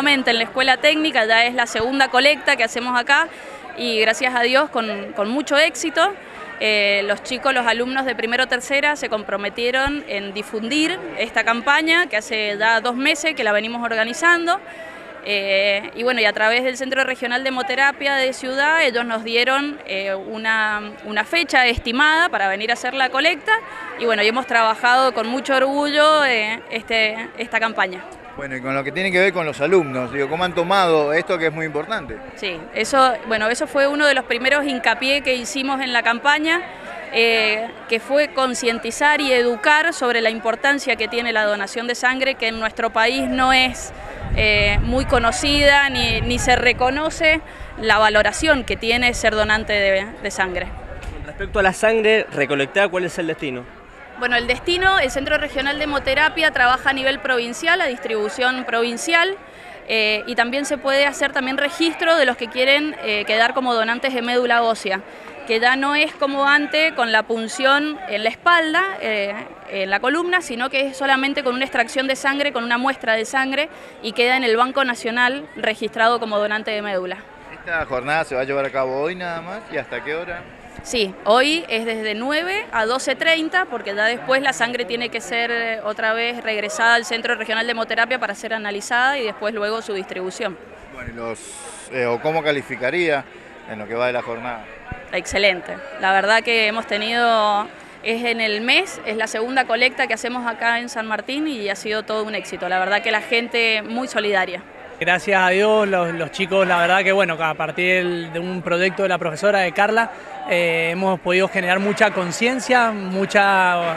nuevamente en la escuela técnica, ya es la segunda colecta que hacemos acá y gracias a Dios con mucho éxito. Los chicos, los alumnos de primero o tercera se comprometieron en difundir esta campaña que hace ya 2 meses que la venimos organizando. Y bueno, y a través del Centro Regional de Hemoterapia de Ciudad, ellos nos dieron una fecha estimada para venir a hacer la colecta y bueno, y hemos trabajado con mucho orgullo esta campaña. Bueno, y con lo que tiene que ver con los alumnos, digo, ¿cómo han tomado esto que es muy importante? Sí, eso fue uno de los primeros hincapié que hicimos en la campaña, que fue concientizar y educar sobre la importancia que tiene la donación de sangre, que en nuestro país no es muy conocida ni se reconoce la valoración que tiene ser donante de sangre. Respecto a la sangre recolectada, ¿cuál es el destino? Bueno, el destino, el Centro Regional de Hemoterapia trabaja a nivel provincial, a distribución provincial, y también se puede hacer registro de los que quieren quedar como donantes de médula ósea, que ya no es como antes con la punción en la espalda, en la columna, sino que es solamente con una extracción de sangre, con una muestra de sangre y queda en el Banco Nacional registrado como donante de médula. ¿Esta jornada se va a llevar a cabo hoy nada más? ¿Y hasta qué hora? Sí, hoy es desde 9 a 12:30 porque ya después la sangre tiene que ser otra vez regresada al Centro Regional de Hemoterapia para ser analizada y después luego su distribución. Bueno, ¿cómo calificaría en lo que va de la jornada? Excelente, la verdad que hemos tenido, es en el mes, es la segunda colecta que hacemos acá en San Martín y ha sido todo un éxito, la verdad que la gente muy solidaria. Gracias a Dios los chicos, la verdad que bueno, a partir de un proyecto de la profesora de Carla, hemos podido generar mucha conciencia, mucha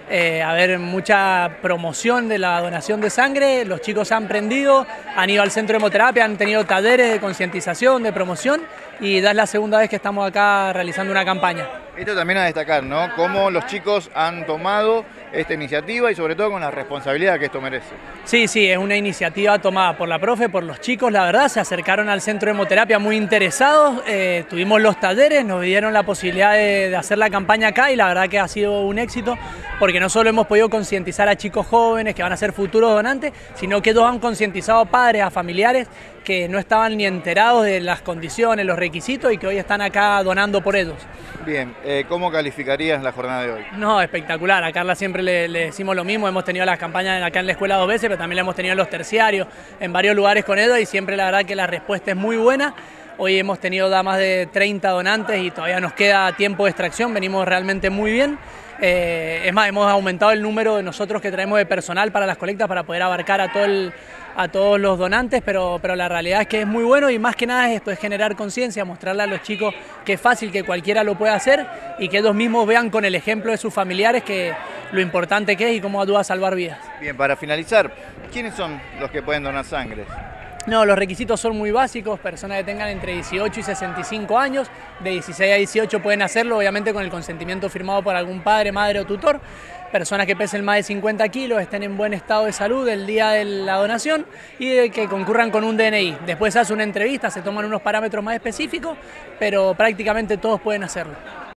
promoción de la donación de sangre. Los chicos han aprendido, han ido al centro de hemoterapia, han tenido talleres de concientización, de promoción y ya es la segunda vez que estamos acá realizando una campaña. Esto también a destacar, ¿no? Cómo los chicos han tomado esta iniciativa y sobre todo con la responsabilidad que esto merece. Sí, es una iniciativa tomada por la profe, por los chicos, la verdad, se acercaron al centro de hemoterapia muy interesados, tuvimos los talleres, nos dieron la posibilidad de hacer la campaña acá y la verdad que ha sido un éxito porque no solo hemos podido concientizar a chicos jóvenes que van a ser futuros donantes, sino que ellos han concientizado a padres, a familiares que no estaban ni enterados de las condiciones, los requisitos y que hoy están acá donando por ellos. Bien, ¿cómo calificarías la jornada de hoy? No, espectacular, a Carla siempre le decimos lo mismo, hemos tenido las campañas acá en la escuela 2 veces, pero también la hemos tenido en los terciarios, en varios lugares con ella y siempre la verdad que la respuesta es muy buena. Hoy hemos tenido ya más de 30 donantes y todavía nos queda tiempo de extracción, venimos realmente muy bien. Es más, hemos aumentado el número de nosotros que traemos de personal para las colectas para poder abarcar a todos los donantes, pero la realidad es que es muy bueno y más que nada es esto, es generar conciencia, mostrarle a los chicos que es fácil, que cualquiera lo puede hacer y que ellos mismos vean con el ejemplo de sus familiares que lo importante que es y cómo ayuda a salvar vidas. Bien, para finalizar, ¿quiénes son los que pueden donar sangre? No, los requisitos son muy básicos, personas que tengan entre 18 y 65 años, de 16 a 18 pueden hacerlo, obviamente con el consentimiento firmado por algún padre, madre o tutor, personas que pesen más de 50 kilos, estén en buen estado de salud el día de la donación y que concurran con un DNI. Después se hace una entrevista, se toman unos parámetros más específicos, pero prácticamente todos pueden hacerlo.